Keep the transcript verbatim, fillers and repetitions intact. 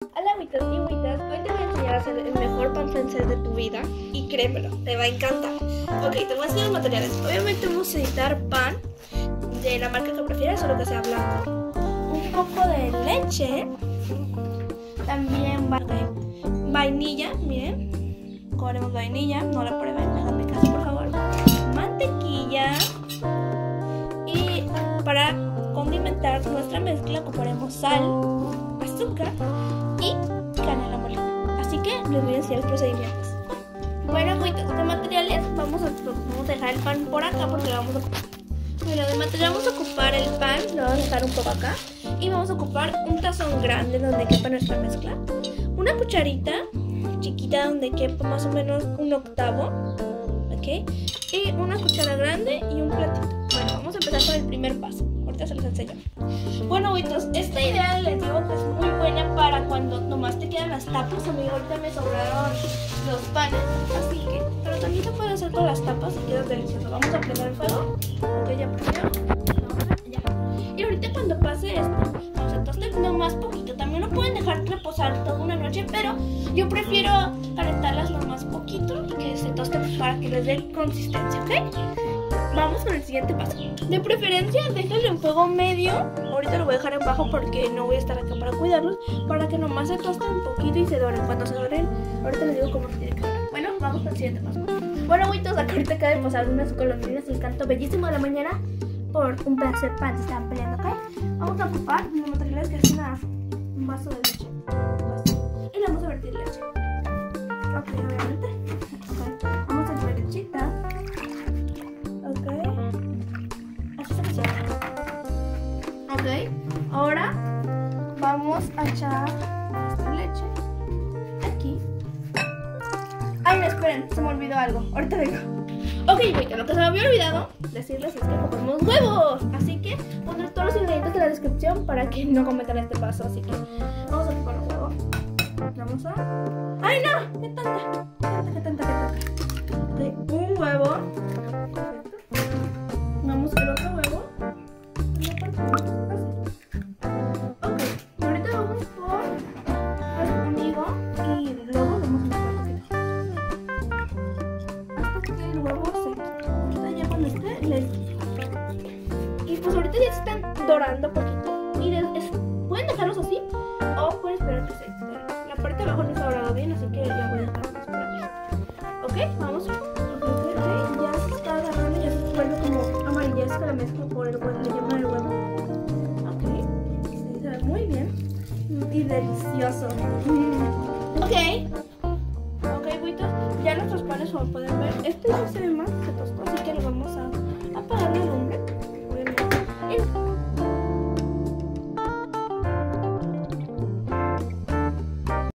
Hola, agüitas y agüitas. Hoy te voy a enseñar a hacer el mejor pan francés de tu vida. Y créemelo, te va a encantar. Ok, te voy a enseñar los materiales. Obviamente vamos a necesitar pan de la marca que prefieras, solo que sea blanco. Un poco de leche. También va vainilla, miren. Cobremos vainilla, no la prueben, háganme caso por favor. Mantequilla. Y para condimentar nuestra mezcla ocuparemos sal, azúcar y canela molida. Así que les voy a enseñar los procedimientos. Bueno, agüitas, de materiales vamos a, vamos a dejar el pan por acá porque lo vamos a ocupar. Bueno, de material vamos a ocupar el pan, lo vamos a dejar un poco acá. Y vamos a ocupar un tazón grande donde quepa nuestra mezcla. Una cucharita chiquita donde quepa más o menos un octavo. ¿Ok? Y una cuchara grande y un platito. Bueno, vamos a empezar con el primer paso. Ahorita se los enseño. Bueno, agüitos, esta idea les digo que es muy buena para cuando nomás te quedan las tapas. A mí ahorita me sobraron los panes, así que, pero también se puede hacer con las tapas y queda delicioso. Vamos a prender el fuego. Ok, ya prendió. Ya. Y ahorita cuando pase esto, vamos a tostar nomás poquito. También lo pueden dejar reposar toda una noche, pero yo prefiero calentarlas nomás poquito y que se tosten para que les dé consistencia, ¿ok? Vamos con el siguiente paso. De preferencia, déjenlo en fuego medio. Ahorita lo voy a dejar en bajo porque no voy a estar acá para cuidarlos. Para que nomás se tosten un poquito y se doren. Cuando se doren, ahorita les digo cómo se tiene que dorar. Bueno, vamos con el siguiente paso. Bueno, agüitos, acá ahorita acaba de pasar unas golondrinas el canto bellísimo de la mañana por un pedazo de pan. Se estaban peleando, ¿ok? Vamos a ocupar los materiales que es una, un vaso de leche. Vaso. Y le vamos a vertir leche. Ok, obviamente. Okay. Vamos a echar lechita. Ok, ahora vamos a echar nuestra leche aquí. Ay, no, esperen, se me olvidó algo. Ahorita vengo. Ok, bueno, lo que se me había olvidado decirles es que ocupamos huevos. Así que pondré todos los ingredientes en la descripción para que no cometan este paso. Así que vamos a ocupar un huevo. Vamos a... ¡Ay, no! ¡Qué tanta! ¡Qué tanta, qué tanta, qué tanta! Ok, un huevo. Perfecto. Vamos el otro huevo. Y pues ahorita ya se están dorando un poquito. Y es, es, pueden dejarlos así o pueden esperar que se doren. La parte de abajo no está dorado bien, así que ya voy a dejarlos por aquí. Ok, vamos. Okay, ya se está agarrando, ya se vuelve como amarillesca la mezcla por el huevo, le llaman el huevo. Ok, sí, se ve muy bien y delicioso. Ok, ok, güitos, ya nuestros panes como pueden ver, este ya se ve más, se tostó, así que lo vamos a